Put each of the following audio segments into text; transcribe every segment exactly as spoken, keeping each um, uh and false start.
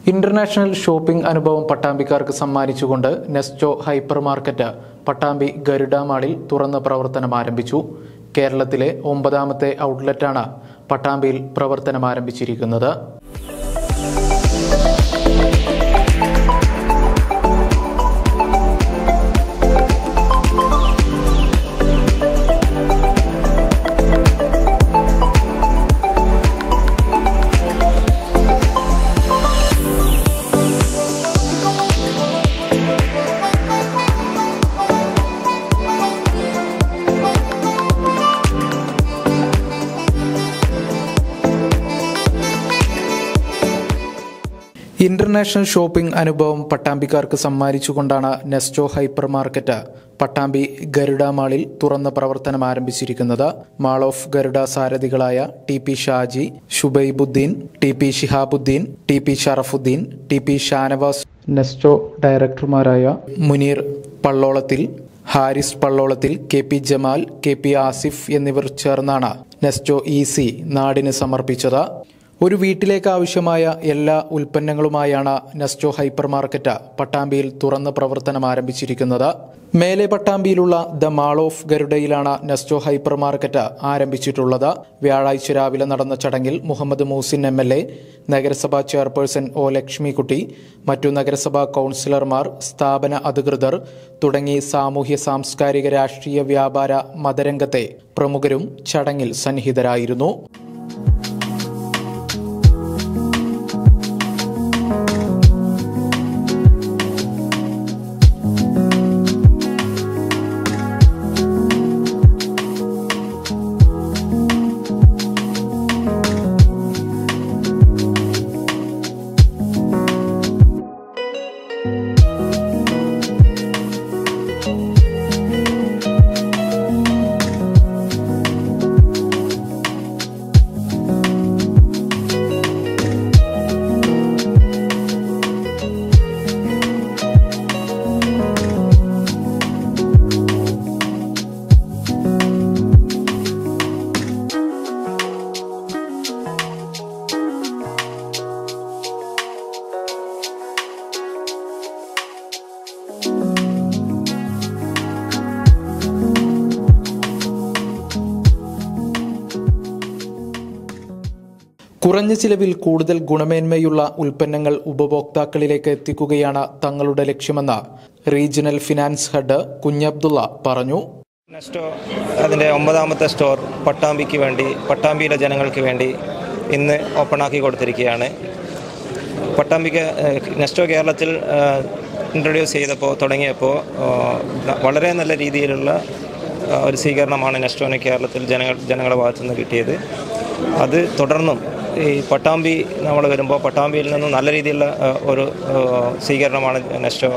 International shopping അനുഭവം പട്ടാമ്പിക്കാർക്ക് സമ്മാനിച്ചുകൊണ്ട് നെസ്റ്റോ ഹൈപ്പർ മാർക്കറ്റ് പട്ടാമ്പി ഗരുഡ മാളിൽ തുറന്ന് പ്രവർത്തനം ആരംഭിച്ചു. കേരളത്തിലെ ഒമ്പതാമത്തെ ഔട്ട്ലെറ്റാണ് പട്ടാമ്പിയിൽ പ്രവർത്തനം ആരംഭിച്ചിരിക്കുന്നത്. ഇന്റർനാഷണൽ ഷോപ്പിംഗ് അനുഭവം പട്ടാമ്പിക്കാർക്ക് സമ്മാനിച്ചുകൊണ്ടാണ് നെസ്റ്റോ ഹൈപ്പർ മാർക്കറ്റ് പട്ടാമ്പി ഗരുഡ മാളിൽ തുറന്ന പ്രവർത്തനം ആരംഭിച്ചിരിക്കുന്നത്. മാൾ ഓഫ് ഗരുഡ സാരഥികളായ T P Shaji, Shubaibuddin, T P Shihabuddin, T P Sharafuddin, T P Shanavas, Nesto ഡയറക്ടർമാരായ Muneer Pallolathil, Haris Pallolathil, K P Jamal, K P Asif എന്നിവർ ചേർന്നാണ് നെസ്റ്റോ ഈസി നാടിന് സമർപ്പിച്ചത്. ഒരു വീട്ടിലേക്ക് ആവശ്യമായ എല്ലാ ഉൽപ്പന്നങ്ങളുമായാണ് നെസ്റ്റോ ഹൈപ്പർ മാർക്കറ്റ് പട്ടാമ്പിയിൽ തുറന്ന് പ്രവർത്തനം ആരംഭിച്ചിരിക്കുന്നത്. മേലെ പട്ടാമ്പിയിലുള്ള ദ മാൾ ഓഫ് ഗരുഡയിലാണ് നെസ്റ്റോ ഹൈപ്പർ മാർക്കറ്റ് ആരംഭിച്ചിട്ടുള്ളത്. വ്യാഴാഴ്ച രാവിലെ നടന്ന ചടങ്ങിൽ Muhammed Muhsin M L A, നഗരസഭാ ചെയർപേഴ്സൺ ഒ ലക്ഷ്മിക്കുട്ടി, മറ്റു നഗരസഭാ കൗൺസിലർമാർ, സ്ഥാപന അധികൃതർ തുടങ്ങി സാമൂഹ്യ സാംസ്കാരിക രാഷ്ട്രീയ വ്യാപാര മതരംഗത്തെ പ്രമുഖരും ചടങ്ങിൽ സന്നിഹിതരായിരുന്നു. കുറഞ്ഞ ചിലവിൽ കൂടുതൽ ഗുണമേന്മയുള്ള ഉൽപ്പന്നങ്ങൾ ഉപഭോക്താക്കളിലേക്ക് എത്തിക്കുകയാണ് തങ്ങളുടെ ലക്ഷ്യമെന്ന് റീജിയണൽ ഫിനാൻസ് ഹെഡ് കുഞ്ഞബ്ദുള്ള പറഞ്ഞു. നെസ്റ്റോ അതിൻ്റെ ഒമ്പതാമത്തെ സ്റ്റോർ പട്ടാമ്പിക്ക് വേണ്ടി, പട്ടാമ്പിയിലെ ജനങ്ങൾക്ക് വേണ്ടി ഇന്ന് ഓപ്പണാക്കി കൊടുത്തിരിക്കുകയാണ്. പട്ടാമ്പിക്ക് നെസ്റ്റോ കേരളത്തിൽ ഇൻട്രൊഡ്യൂസ് ചെയ്തപ്പോൾ തുടങ്ങിയപ്പോൾ വളരെ നല്ല രീതിയിലുള്ള ഒരു സ്വീകരണമാണ് നെസ്റ്റോന് കേരളത്തിൽ ജനങ്ങൾ ജനങ്ങളുടെ ഭാഗത്തുനിന്ന് കിട്ടിയത്. അത് തുടർന്നും ഈ പട്ടാമ്പി നമ്മൾ വരുമ്പോൾ പട്ടാമ്പിയിൽ നിന്ന് നല്ല രീതിയിലുള്ള ഒരു സ്വീകരണമാണ് നെസ്റ്റോ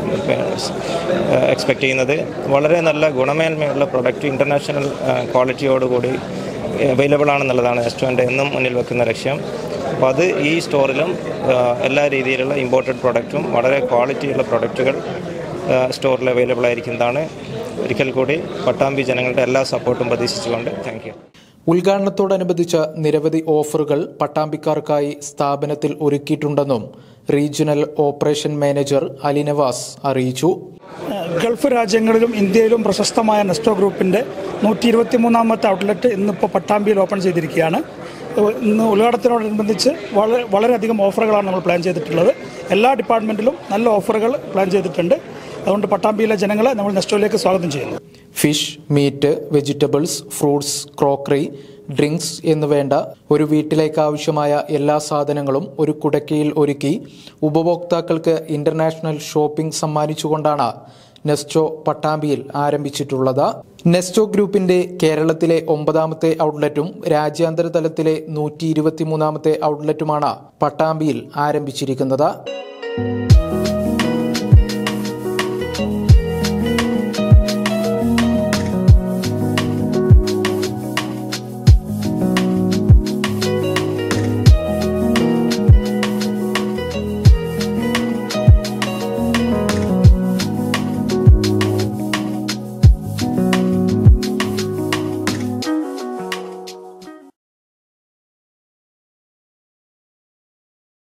എക്സ്പെക്റ്റ് ചെയ്യുന്നത്. വളരെ നല്ല ഗുണമേന്മയുള്ള പ്രൊഡക്റ്റ് ഇൻ്റർനാഷണൽ ക്വാളിറ്റിയോടുകൂടി അവൈലബിൾ ആണെന്നുള്ളതാണ് നെസ്റ്റോൻ്റെ എന്നും മുന്നിൽ വെക്കുന്ന ലക്ഷ്യം. അപ്പോൾ അത് ഈ സ്റ്റോറിലും എല്ലാ രീതിയിലുള്ള ഇമ്പോർട്ടഡ് പ്രൊഡക്റ്റും വളരെ ക്വാളിറ്റിയുള്ള പ്രൊഡക്റ്റുകൾ സ്റ്റോറിൽ അവൈലബിൾ ആയിരിക്കുന്നതാണ്. ഒരിക്കൽ കൂടി പട്ടാമ്പി ജനങ്ങളുടെ എല്ലാ സപ്പോർട്ടും പ്രതീക്ഷിച്ചുകൊണ്ട് താങ്ക് യു. ഉദ്ഘാടനത്തോടനുബന്ധിച്ച് നിരവധി ഓഫറുകൾ പട്ടാമ്പിക്കാർക്കായി സ്ഥാപനത്തിൽ ഒരുക്കിയിട്ടുണ്ടെന്നും regional operation manager Ali Navas അറിയിച്ചു. ഗൾഫ് രാജ്യങ്ങളിലും ഇന്ത്യയിലും പ്രശസ്തമായ നെസ്റ്റോ ഗ്രൂപ്പിൻ്റെ നൂറ്റി ഇരുപത്തി മൂന്നാമത്തെ ഔട്ട്ലെറ്റ് ഇന്നിപ്പോൾ പട്ടാമ്പിയിൽ ഓപ്പൺ ചെയ്തിരിക്കുകയാണ്. ഇന്ന് ഉദ്ഘാടനത്തോടനുബന്ധിച്ച് വളരെ വളരെയധികം ഓഫറുകളാണ് നമ്മൾ പ്ലാൻ ചെയ്തിട്ടുള്ളത്. എല്ലാ ഡിപ്പാർട്ട്മെൻറ്റിലും നല്ല ഓഫറുകൾ പ്ലാൻ ചെയ്തിട്ടുണ്ട്. അതുകൊണ്ട് പട്ടാമ്പിയിലെ ജനങ്ങളെ നമ്മൾ നെസ്റ്റോയിലേക്ക് സ്വാഗതം ചെയ്യുന്നു. Fish, meat, vegetables, fruits, crockery, drinks എന്നുവേണ്ട ഒരു വീട്ടിലേക്ക് ആവശ്യമായ എല്ലാ സാധനങ്ങളും ഒരു കുടക്കീഴിൽ ഒരുക്കി ഉപഭോക്താക്കൾക്ക് ഇന്റർനാഷണൽ ഷോപ്പിംഗ് സമ്മാനിച്ചുകൊണ്ടാണ് നെസ്റ്റോ പട്ടാമ്പിയിൽ ആരംഭിച്ചിട്ടുള്ളത്. നെസ്റ്റോ ഗ്രൂപ്പിന്റെ കേരളത്തിലെ ഒമ്പതാമത്തെ ഔട്ട്ലെറ്റും രാജ്യാന്തര തലത്തിലെ നൂറ്റി ഇരുപത്തി മൂന്നാമത്തെ ഔട്ട്ലെറ്റുമാണ് പട്ടാമ്പിയിൽ ആരംഭിച്ചിരിക്കുന്നത്.